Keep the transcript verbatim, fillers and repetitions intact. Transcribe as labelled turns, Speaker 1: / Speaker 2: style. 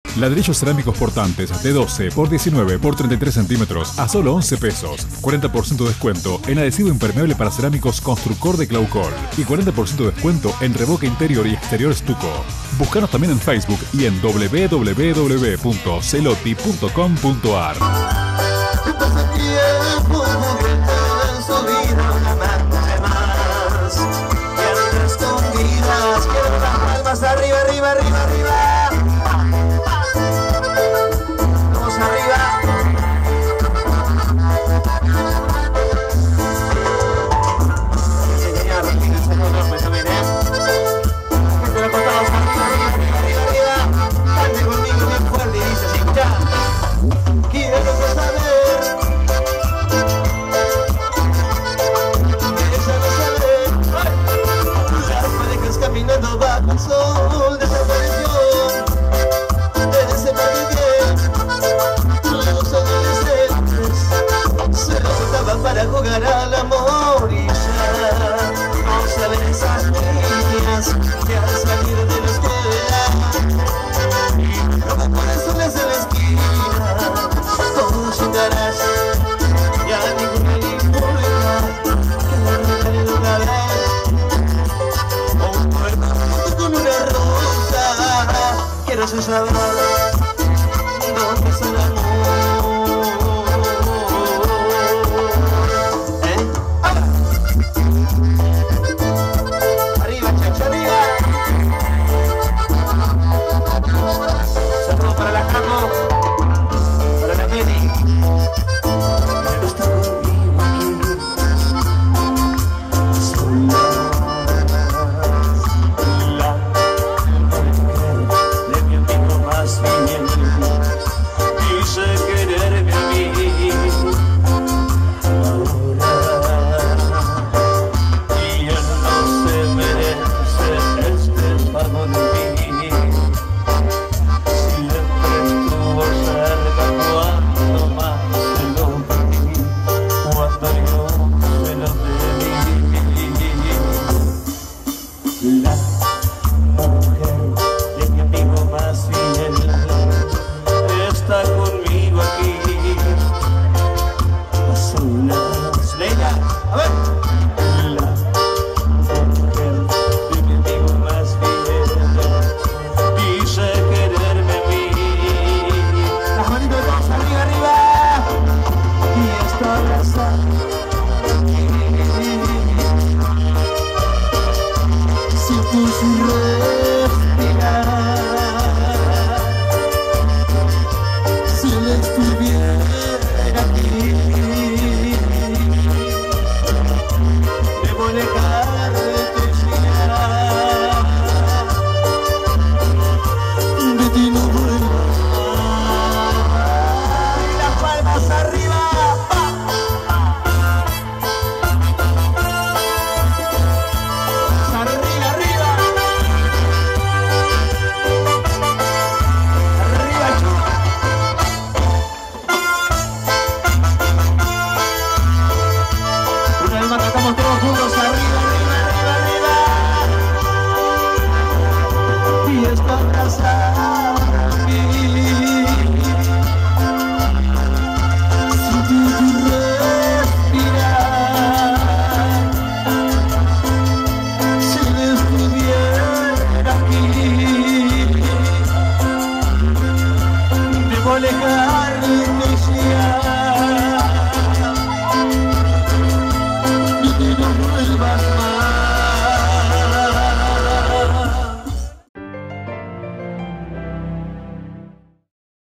Speaker 1: Ladrillos cerámicos portantes de doce por diecinueve por treinta y tres centímetros a solo once pesos. cuarenta por ciento de descuento en adhesivo impermeable para cerámicos Construcor de Claucol. Y cuarenta por ciento de descuento en revoque interior y exterior estuco. Búscanos también en Facebook y en doble u doble u doble u punto celotti punto com punto a r.
Speaker 2: Arriba, arriba, arriba, arriba. Vamos arriba. Tenía Argentina, se no duerme también, ¿eh? Gente lo contamos arriba, arriba, arriba, arriba, arriba. Cante conmigo bien fuerte y dice así, escuchá. Quiero saber. Déjame saber. Las parejas caminando bajo el sol desapareció. Ese los adolescentes se lo juntaban para jugar al amor y ya no saben esas niñas que al salir de la escuela roban corazones en la esquina con su garaje y a ninguno le importa que le regalen una vez o un cuerpo con una rosa. Quiero saber dónde está el amor. ¿Eh? ¡Ah! Arriba, chacha, arriba. Saludos para la Caco, para la Meli. Pero está conmigo aquí. Sola. Quise quererme a mí ahora y él no se merece este pago de mí. Siempre estuvo cerca cuando más se lo pedí, cuando yo se lo pedí. La mujer de mi amigo más fiel está conmigo aquí a solas. Leila, a ver. La mujer de mi amigo más fiel dice quererme a mí. Las manitos todos arriba, arriba. Y está abrazada. Si tú respiras, si él estuviera aquí, debo dejarte ya. De ti no vuelvo. Y las palmas arriba. Arriba, arriba. Arriba, chupa. Una vez más cantamos todos juntos. Arriba, arriba, arriba, arriba. Y está abrazada a mí. Si tú respiras, si él estuviera aquí, debo alejarte ya.